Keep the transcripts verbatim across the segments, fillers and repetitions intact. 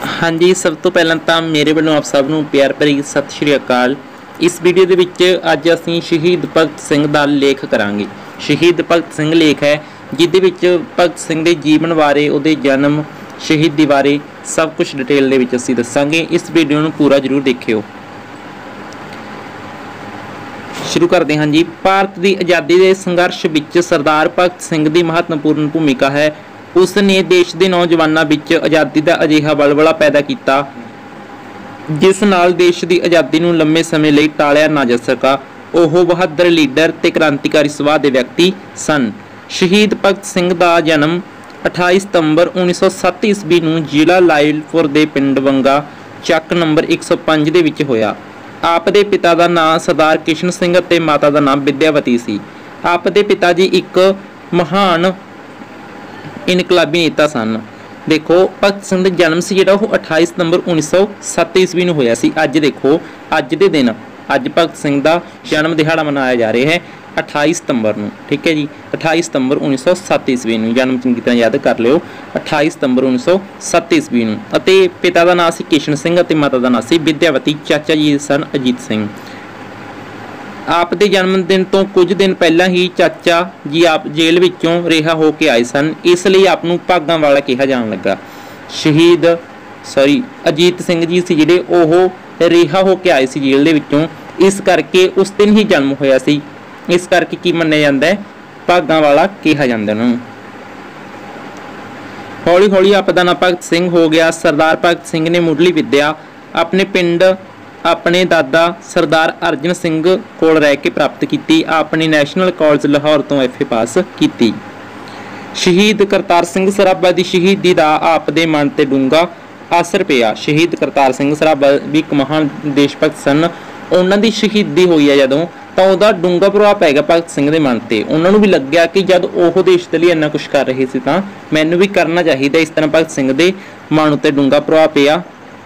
हाँ जी, सब तो पहला तो मेरे वालों आप सब नूं प्यार भरी सत श्री अकाल। इस वीडियो दे विच अज असीं शहीद भगत सिंह दा लेख करांगे। शहीद भगत सिंह लेख है जिहदे विच भगत सिंह दे जीवन बारे, उहदे जन्म, शहीदी बारे सब कुछ डिटेल दे विच असीं दस्सांगे। इस वीडियो नूं पूरा जरूर देखियो। शुरू करते हैं जी। भारत की आज़ादी के संघर्ष विच सरदार भगत सिंह की महत्वपूर्ण भूमिका है। उसने देश के नौजवानों विच आज़ादी का अजिहा बलबला पैदा किया जिस नाल देश की आज़ादी नूं लंबे समय लई टालिया ना जा सका। ओह बहादुर लीडर ते क्रांतिकारी सुभाਅ के व्यक्ति सन। शहीद भगत सिंह का जन्म अठाई सितंबर उन्नीस सौ सत्त ईस्वी नूं जिला लायलपुर के पिंड वंगा ਚੱਕ नंबर एक सौ पाँच ਦੇ ਵਿੱਚ ਹੋਇਆ। आप दे पिता का नाम सरदार किशन सिंह ते माता का नाम विद्यावती सी। आप दे पिता जी एक महान इनकलाबी नेता सन। देखो भगत सिंह का जन्म से जो अठाई सितंबर उन्नीस सौ सत्त ईस्वी में होया सी। अज देखो अज के दिन अज भगत सिंह का जन्म दिहाड़ा मनाया जा रहा है अठाई सितंबर नूं। ठीक है जी, अठाई सितंबर उन्नीस सौ सत्त ईस्वी नूं जन्म चंगी तरह याद कर लियो। अठाई सितंबर उन्नीस सौ सत्त ईस्वी नूं अते पिता का नाम सी किशन सिंह अते माता का नाम सी विद्यावती। चाचा जी सन अजीत सिंह। आप दे जन्मदिन तो कुछ दिन पहला ही चाचा जी आप जेल विचों रिहा हो के आए सन, इसलिए आप नूं भागां वाला कहा जाण लगा। शहीद सॉरी अजीत सिंह जी सी जिहड़े ओह रिहा हो के आए सी जेल दे विचों, इस करके उस दिन ही जन्म होया सी। इस करके की मन्निया जाता है भागां वाला कहा जाता है। हौली हौली आप दा नाम भगत सिंह हो गया। सरदार भगत सिंह ने मुढ़ली विद्या अपने पिंड अपने दादा सरदार अर्जन सिंह कोल रह के प्राप्त की। आपने नैशनल कॉलेज लाहौर तो एफ ए पास की। शहीद करतार सिंह सराभा की शहीदी का आप दे मन ते डूंगा असर पिया। शहीद करतार सिंह सराभा भी एक महान देश भगत सन। उन्हों की शहीदी हुई है जदों तो वह डूंगा प्रभाव पै गया भगत सिंह के मन से। उन्होंने भी लग्या कि जब वह देश के लिए इन्ना कुछ कर रहे थे तो मैनू भी करना चाहिए। इस तरह भगत सिंह के मन उत्ते डूंगा प्रभाव पिया।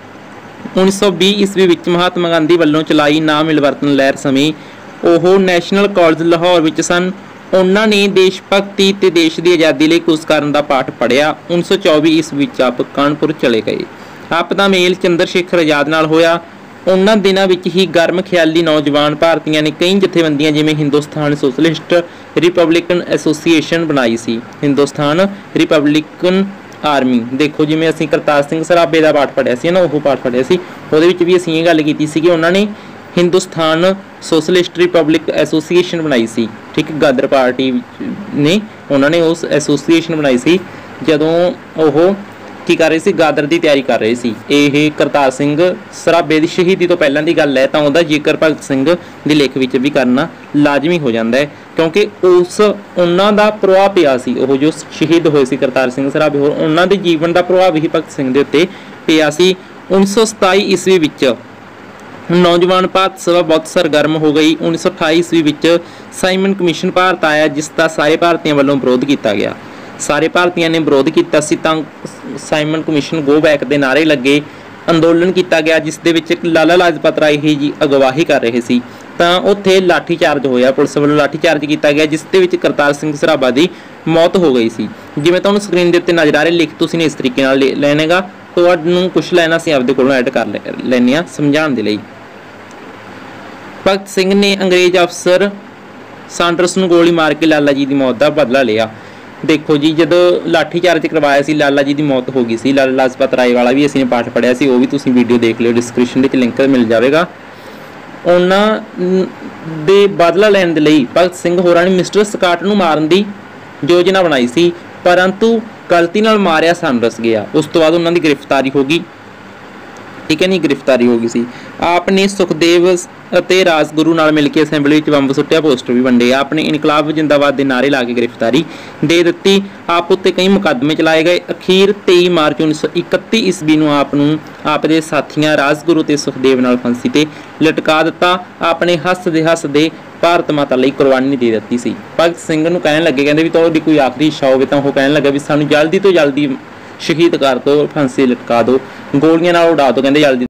उन्नीस सौ भी ईस्वी विच महात्मा गांधी वालों चलाई ना मिलवरतन लहर समय वह नैशनल कॉलेज लाहौर विच सन। उन्होंने देश भगती ते देश की आज़ादी लिए कुछ करन दा पाठ पढ़िया। उन्नीस सौ चौबी ईस्वी विच आप कानपुर चले गए। आप दा मेल चंद्र शेखर आजाद नाल होया। उन्होंने दिनों में ही गर्म ख्याली नौजवान भारतीयों ने कई जथेबंदियां जिमें हिंदुस्तान सोशलिस्ट रिपब्लिकन एसोसीएशन बनाई सी। हिंदुस्तान रिपब्लिकन आर्मी देखो जिमें असी करतार सिंह सराभे का पाठ पढ़िया सी ना, वो पाठ पढ़िया सी वो भी असी ये गल की सी कि उन्होंने हिंदुस्तान सोशलिस्ट रिपब्लिक एसोसीएशन बनाई सी। ठीक, गदर पार्टी ने उन्होंने उस एसोसीएशन बनाई सी जदों वो की कर रहे सी, गादर की तैयारी कर रहे सी। ये करतार सिंह सराभे की शहीदी तो पहलां की गल है तो उसका जिक्र भगत सिंह के लेख विच भी करना लाजमी हो जाता है क्योंकि उस उन्हों का प्रभाव पिया सी। वो जो शहीद होए सी करतार सिंह सराभे होर उन्हों के जीवन का प्रभाव ही भगत सिंह के उत्ते पिया सी। उन्नीस सौ सताई ईस्वी विच नौजवान भारत सभा बहुत सरगर्म हो गई। उन्नीस सौ अठाई ईस्वी विच साइमन कमीशन भारत आया जिसका सारे भारतीयों वालों विरोध किया गया। सारे भारतीयों ने विरोध किया सी तां साइमन कमीशन गो बैक के नारे लगे। अंदोलन किया गया जिस दे विच लाला लाजपत राय ही जी अगवाही कर रहे सी तां उत्थे लाठीचार्ज होया। पुलिस वालों लाठीचार्ज किया गया जिस दे विच करतार सिंह सराभा की मौत हो गई सी। जिवें तुहानूं स्क्रीन के उत्ते नज़र आ रहे लिख तुसीं इस तरीके नाल लेनेगा। तुहानूं कुछ लाइनां असीं आपदे कोलों ऐड कर लैने आ समझाउण दे लई। भगत सिंह ने अंग्रेज अफसर सांडर्स नूं गोली मार के लाला जी की मौत का बदला लिया। देखो जी जदों लाठीचार्ज करवाया सी लाला जी की मौत हो गई सी। लाला लाजपत राय वाला भी असीं पाठ पढ़िया सी, वो भी तुसीं वीडियो देख लियो, डिस्क्रिप्शन में लिंक मिल जाएगा। उन्होंने दे बदला लैण दे लई भगत सिंह होरां ने मिस्टर स्काट नूं मारन की योजना बनाई सी परंतु गलती नाल मारिया सांडर्स गया। उस तो बाद उन्हों की गिरफ्तारी हो गई। ठीक है नहीं, गिरफ्तारी हो गई सी। आपने सुखदेव ਅਤੇ राजगुरु नाल मिल के असैंबली में बंब सुट्टिया, पोस्टर भी वंडे। आपने इनकलाब जिंदाबाद के नारे ला के गिरफ्तारी दे दी। आप उत्ते कई मुकदमे चलाए गए। अखीर तेई मार्च उन्नीस सौ इकत्ती ईस्वी नूं आप नूं आप दे साथियां राजगुरु ते सुखदेव नाल फांसी ते लटका दिता। आपने हसदे हसदे भारत माता लई कुर्बानी दे दी सी। भगत सिंह नूं कहण लगे कहंदे भी तुहाडी कोई आखिरी इच्छा होवे तां ओह कहण लगा भी सानूं जल्दी तो जल्दी शहीद कर दो, फांसी लटका दो, गोलियां नाल उड़ा दो, कहंदे जल्दी